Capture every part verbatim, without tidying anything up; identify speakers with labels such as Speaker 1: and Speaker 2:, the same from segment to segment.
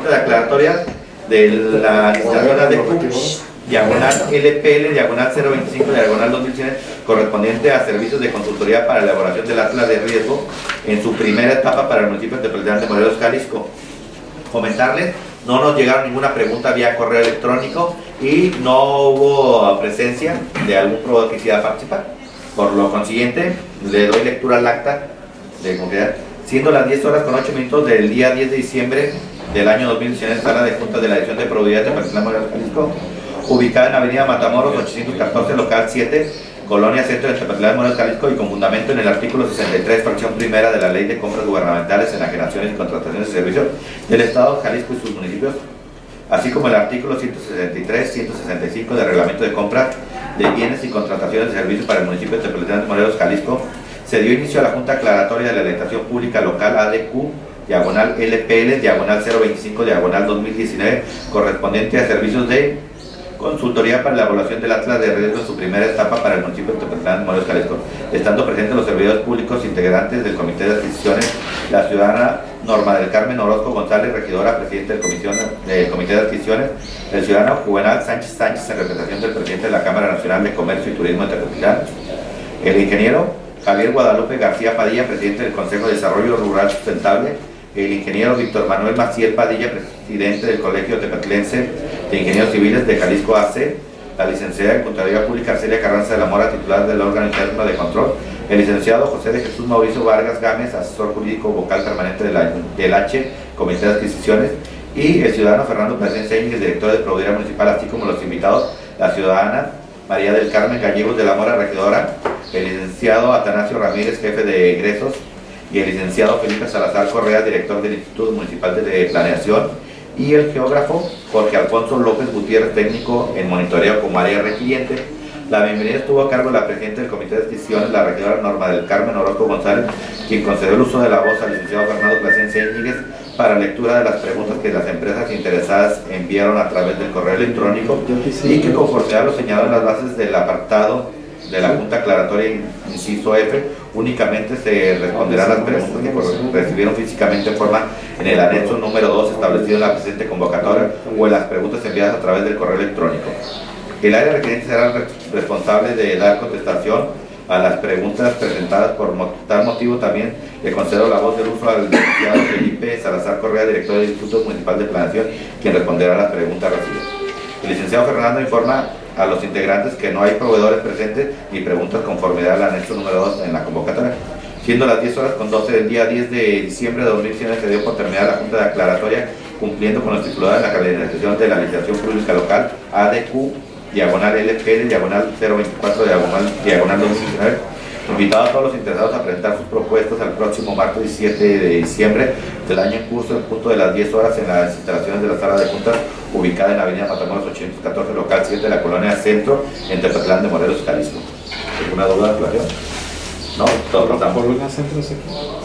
Speaker 1: junta de aclaratoria de la licitación A D Q, diagonal L P L, diagonal cero veinticinco, diagonal dos mil cien, correspondiente a servicios de consultoría para la elaboración del atlas de riesgo en su primera etapa para el municipio de Tepoztlán de Morelos, Jalisco. Comentarles, no nos llegaron ninguna pregunta vía correo electrónico y no hubo presencia de algún proveedor que quisiera participar. Por lo consiguiente, le doy lectura al acta de comunidad, siendo las diez horas con ocho minutos del día diez de diciembre del año dos mil diecinueve en sala de junta de la edición de probidad de Tepoztlán, Morelos, Jalisco, ubicada en Avenida Matamoros ochocientos catorce, local siete, Colonia Centro de Tepoztlán, Morelos, Jalisco, y con fundamento en el artículo sesenta y tres, fracción primera de la Ley de Compras Gubernamentales, Enajenaciones y Contrataciones de Servicios del Estado de Jalisco y sus municipios, así como el artículo ciento sesenta y tres, ciento sesenta y cinco del Reglamento de Compra de Bienes y Contrataciones de Servicios para el municipio de Tepoztlán, Morelos, Jalisco, se dio inicio a la Junta Aclaratoria de la Legislación Pública Local A D Q, diagonal L P L, diagonal cero veinticinco, diagonal dos mil diecinueve, correspondiente a servicios de consultoría para la evaluación del atlas de riesgo en su primera etapa para el municipio de Tepoztlán, Morelos, Jalisco, estando presentes los servidores públicos integrantes del Comité de Adquisiciones, la ciudadana Norma del Carmen Orozco González, regidora, presidente del, comisión, del Comité de Adquisiciones, el ciudadano Juvenal Sánchez Sánchez, en representación del presidente de la Cámara Nacional de Comercio y Turismo de Tepoztlán, el ingeniero Javier Guadalupe García Padilla, presidente del Consejo de Desarrollo Rural Sustentable, el ingeniero Víctor Manuel Maciel Padilla, presidente del Colegio Tepetlense de Ingenieros Civiles de Jalisco A C, la licenciada en Contaduría Pública Arcelia Carranza de la Mora, titular del órgano interno de control, el licenciado José de Jesús Mauricio Vargas Gámez, asesor jurídico vocal permanente de la, del H, Comité de Adquisiciones, y el ciudadano Fernando Plasencia Íñiguez, director de Procuraduría Municipal, así como los invitados, la ciudadana María del Carmen Gallegos de la Mora, regidora, el licenciado Atanasio Ramírez, jefe de egresos, y el licenciado Felipe Salazar Correa, director del Instituto Municipal de Planeación, y el geógrafo Jorge Alfonso López Gutiérrez, técnico en monitoreo como área requiriente. La bienvenida estuvo a cargo de la presidenta del Comité de Adquisiciones, la regidora Norma del Carmen Orozco González, quien concedió el uso de la voz al licenciado Fernando Plasencia Íñiguez para lectura de las preguntas que las empresas interesadas enviaron a través del correo electrónico, y que, conforme a lo señalado en las bases del apartado de la Junta Aclaratoria inciso F, únicamente se responderán las preguntas que recibieron físicamente en forma en el anexo número dos establecido en la presente convocatoria o en las preguntas enviadas a través del correo electrónico. El área requiriente será responsable de dar contestación a las preguntas presentadas. Por tal motivo también le concedo la voz del uso al licenciado Felipe Salazar Correa, director del Instituto Municipal de Planeación, quien responderá a las preguntas recibidas. El licenciado Fernando informa a los integrantes que no hay proveedores presentes ni preguntas conformidad al anexo número dos en la convocatoria. Siendo las diez horas con doce del día diez de diciembre de dos mil diecinueve, se dio por terminada la Junta de Aclaratoria, cumpliendo con lo estipulado en la calendarización de la Legislación Pública Local A D Q, diagonal L P L, diagonal cero veinticuatro, diagonal, diagonal dos mil diecinueve. Invitado a todos los interesados a presentar sus propuestas al próximo martes diecisiete de diciembre del año en curso, en punto de las diez horas, en las instalaciones de la sala de juntas ubicada en Avenida Matamoros ochocientos catorce, local siete de la Colonia Centro, en Tepoztlán de Morelos, Jalisco. ¿Alguna duda, aclaración? ¿No? ¿Todos los damos?
Speaker 2: ¿Colonia Centro es aquí?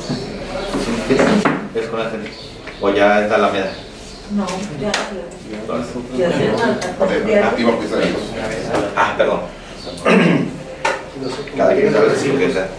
Speaker 1: ¿Es Colonia Centro? ¿O ya es la Alameda?
Speaker 3: No, ya.
Speaker 1: Ya, ya, ya. Ah, perdón. Cada quien sabe decir que sea.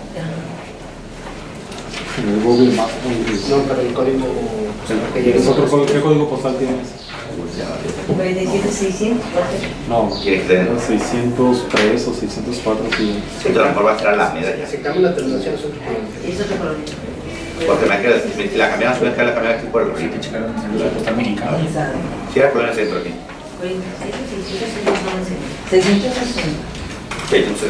Speaker 2: En el Google Maps.
Speaker 4: No, pero el código.
Speaker 2: ¿Es otro código? ¿Qué código postal tienes?
Speaker 3: noventa y siete seiscientos.
Speaker 2: No,
Speaker 1: seiscientos
Speaker 2: tres o seiscientos cuatro. Sí.
Speaker 1: Sí, a lo mejor va a ser a la media ya.
Speaker 4: Se cambia la terminación.
Speaker 3: Eso te colonia.
Speaker 1: Porque me queda, si la cambiaron, suelen caer la cambiaron aquí por el río. Si era Colonia Centro aquí.
Speaker 3: seiscientos sesenta.
Speaker 1: Sí, entonces.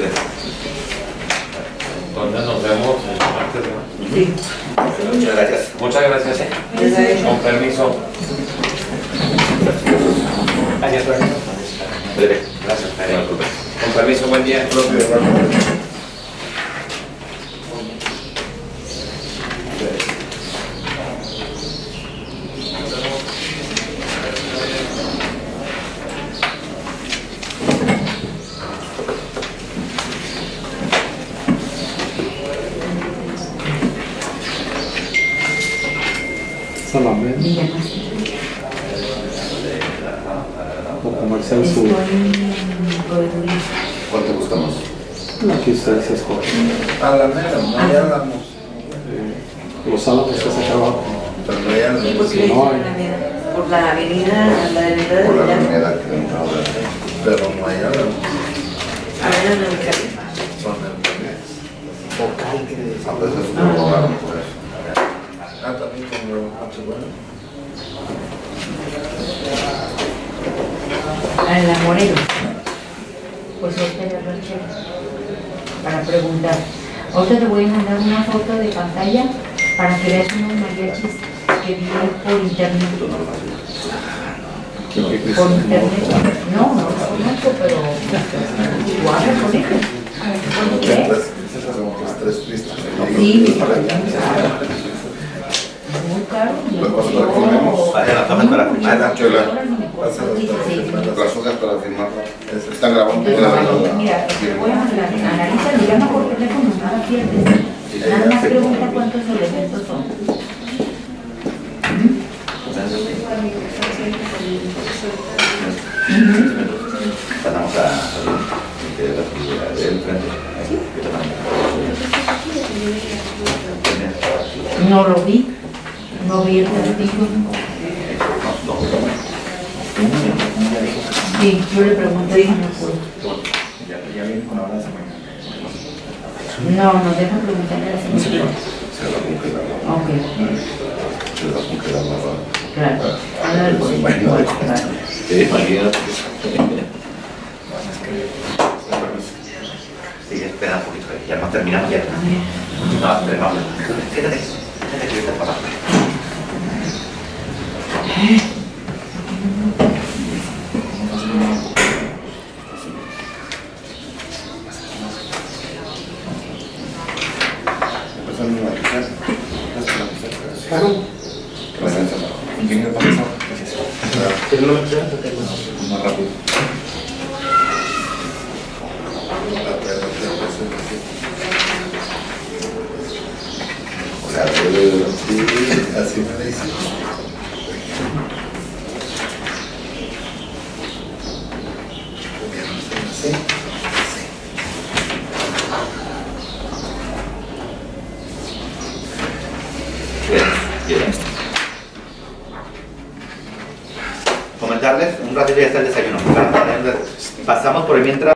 Speaker 5: Entonces nos vemos el martes, ¿no?
Speaker 3: Sí.
Speaker 1: Muchas gracias.
Speaker 5: Muchas gracias, ¿eh? Con permiso. Gracias, permiso. Gracias, Pedro. Con permiso, buen día.
Speaker 2: Salamé. O Comercial Sur.
Speaker 1: ¿Cuánto buscamos?
Speaker 2: Aquí ustedes escogen.
Speaker 6: Alameda, no hay Álamos.
Speaker 2: Eh, los Álamos que se acaban.
Speaker 6: Pero no hay Álamos.
Speaker 3: Sí, porque
Speaker 2: No hay.
Speaker 3: Alameda. por la avenida, la avenida de
Speaker 6: Por la
Speaker 3: Milán.
Speaker 6: avenida que entra ahora. Pero no hay ahora.
Speaker 3: Avenida de Milán.
Speaker 6: Son el primer.
Speaker 4: Vocal, quiere decir.
Speaker 6: A veces lo robaron por eso.
Speaker 4: Ah, también como Apsiguano.
Speaker 3: A la Moreno. Pues ahorita le aproveché para preguntar. Ahorita te voy a mandar una foto de pantalla para que veas unos mariachis que vi por internet. Por internet. No, no los conozco, pero guarda con ellos. ¿Cuánto crees?
Speaker 6: Los tres tristes.
Speaker 3: Sí, muy caro.
Speaker 6: Luego se lo ponemos.
Speaker 1: Vaya la toma para
Speaker 6: Ah, la chola. Las hojas para firmarlo. Están grabando.
Speaker 3: Entonces, mira, te voy a mandar, analiza, le llama por teléfono, nada pierdes. Nada más pregunta cuántos elementos son.
Speaker 1: Pasamos a la del frente.
Speaker 3: No lo vi, no vi el testigo. Sí, yo le pregunté y no puedo.
Speaker 2: Ya viene con la hora de semana.
Speaker 3: No, no, deja preguntarle a la señora.
Speaker 6: Se la congelan.
Speaker 3: Ok,
Speaker 6: Se la congelan la ropa.
Speaker 3: claro. A ver, pues, igual, claro.
Speaker 1: ¿Qué imagínate? Sigue, espera un poquito, ya no terminamos ya. No, espera, vamos. Quédate, quédate que ahorita pasamos.
Speaker 6: Empezando a pisar. Hasta la pisar.
Speaker 4: Claro.
Speaker 6: Que vayan a hacer.
Speaker 2: Ingeniero, ¿para eso? Gracias.
Speaker 4: Pero no me queda porque no.
Speaker 2: Más rápido.
Speaker 6: O sea, sí, así me la hice. Sí, sí.
Speaker 1: Bien, bien. Comentarles, un ratito ya está el desayuno. Pasamos por el mientras.